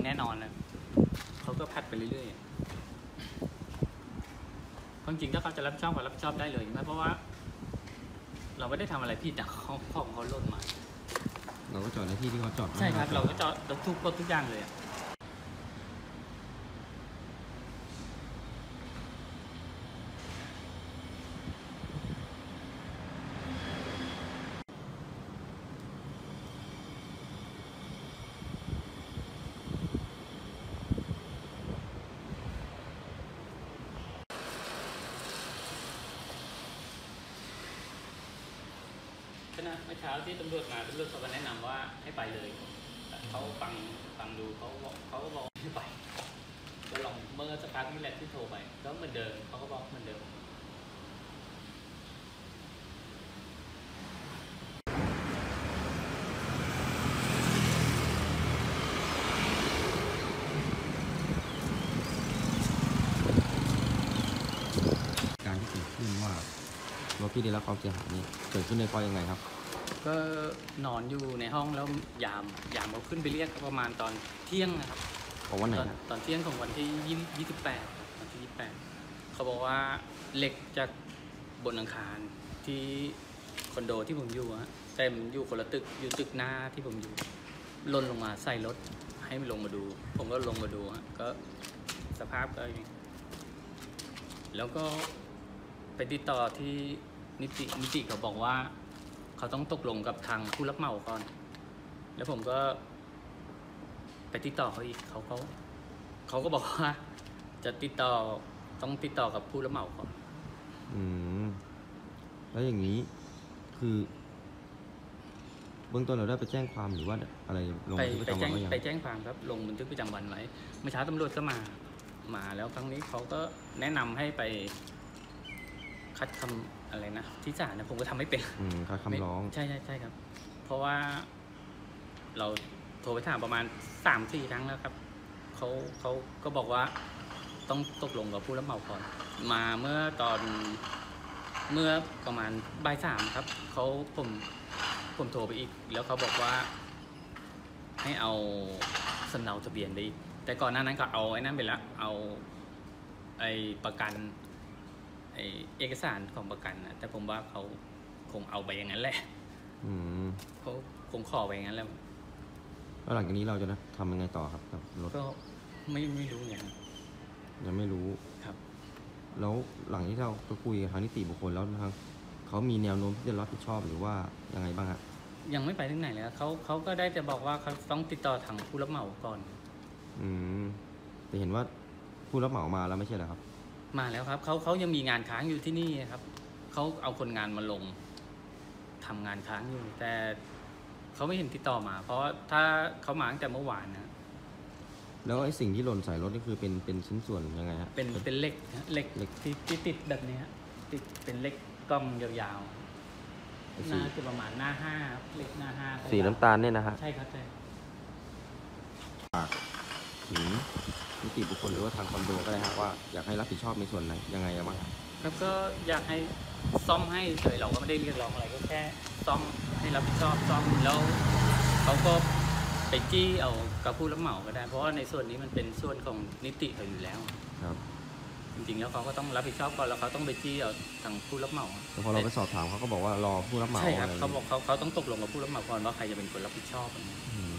แน่นอนนะเขาก็พัดไปเรื่อยๆจริงๆถ้าเขาจะรับผิดชอบก็รับผิดชอบได้เลยนะเพราะว่าเราไม่ได้ทำอะไรผิดแต่เขาลดมาเราก็จอดในที่ที่เขาจอดใช่ครับเราก็จอดทุกอย่างเลยนะเมื่อเช้าที่ตำรวจมาตำรวจเขาก็แนะนำว่าให้ไปเลยเขาฟังดูเขาก็บอกให้ไปก็ลองเมื่อสักพักนี่แหละที่โทรไปก็เหมือนเดิมเขาก็บอกเหมือนเดิมการที่เกิดขึ้นว่ารถที่ได้รับความเสียหายนี่เกิดขึ้นในเพราะยังไงครับก็นอนอยู่ในห้องแล้วยามเขาขึ้นไปเรียกประมาณตอนเที่ยงนะครับของวันไหนตอนเที่ยงของวันที่28วันที่28เขาบอกว่าเหล็กจากบนหลังคาที่คอนโดที่ผมอยู่ฮะแต่มันอยู่คนละตึกอยู่ตึกหน้าที่ผมอยู่หล่นลงมาใส่รถให้มันลงมาดูผมก็ลงมาดูฮะก็สภาพก็อย่างนี้แล้วก็ไปติดต่อที่นิติเขาบอกว่าเขาต้องตกลงกับทางผู้รับเหมาก่อนแล้วผมก็ไปติดต่อเขาอีกเขาก็บอกว่าจะต้องติดต่อกับผู้รับเหมาก่อนแล้วอย่างนี้คือเบื้องต้นเราได้ไปแจ้งความหรือว่าอะไรลงบันทึกประจำวันไว้ยังไปแจ้งความครับลงบันทึกประจำวันไว้เมื่อเช้าตำรวจก็มาแล้วครั้งนี้เขาก็แนะนำให้ไปคัดคำอะไรนะที่ศาลนะผมก็ทำไม่เป็นคัดคำร้องใช่ครับเพราะว่าเราโทรไปถามประมาณ 3-4 ครั้งแล้วครับเขาก็บอกว่าต้องตกลงกับผู้รับเหมาก่อนมาเมื่อประมาณบ่าย 3ครับผมโทรไปอีกแล้วเขาบอกว่าให้เอาสำเนาทะเบียนไปอีกแต่ก่อนหน้านั้นก็เอาไอ้นั่นไปแล้วเอาไอ้ประกันเอกสารของประกันนะแต่ผมว่าเขาคงเอาไปอย่างนั้นแหละเขาคงขอไปอย่างนั้นแล้วหลังจากนี้เราจะทำยังไงต่อครับกับรถก็ไม่รู้อย่างยังไม่รู้ครับแล้วหลังที่เราคุยกับทางนิติบุคคลแล้วทางเขามีแนวโน้มที่จะรับผิดชอบหรือว่ายังไงบ้างฮะยังไม่ไปถึงไหนเลยเขาก็ได้จะบอกว่าเขาต้องติดต่อทางผู้รับเหมาก่อนแต่เห็นว่าผู้รับเหมามาแล้วไม่ใช่เหรอครับมาแล้วครับเขายังมีงานค้างอยู่ที่นี่ครับเขาเอาคนงานมาลงทำงานค้างอยู่แต่เขาไม่เห็นติดต่อมาเพราะถ้าเขามาตั้งแต่เมื่อวานนะแล้วไอ้สิ่งที่หล่นใส่รถนี่คือเป็นชิ้นส่วนยังไงฮะเป็นเหล็กที่ติดแบบนี้ติดเป็นเหล็กกล้องยาวๆน่าจะประมาณหน้า5เหล็กหน้า5 สีน้ำตาลเนี่ยนะฮะใช่ครับใช่ถึงนิติบุคคลหรือว่าทางคอนโดก็ได้ครับว่าอยากให้รับผิดชอบในส่วนไหนยังไงบ้างครับแล้วก็อยากให้ซ่อมให้เฉยเราก็ไม่ได้เรียกร้องอะไรก็แค่ซ่อมให้รับผิดชอบซ่อมแล้วเขาก็ไปจี้เอากับผู้รับเหมาก็ได้เพราะว่าในส่วนนี้มันเป็นส่วนของนิติเขาอยู่แล้วครับจริงๆแล้วเขาก็ต้องรับผิดชอบก่อนแล้วเขาต้องไปจี้เอาทางผู้รับเหมาแต่พอเราไปสอบถามเขาก็บอกว่ารอผู้รับเหมาใช่ครับเขาบอกเขาต้องตกลงกับผู้รับเหมาก่อนว่าใครจะเป็นคนรับผิดชอบ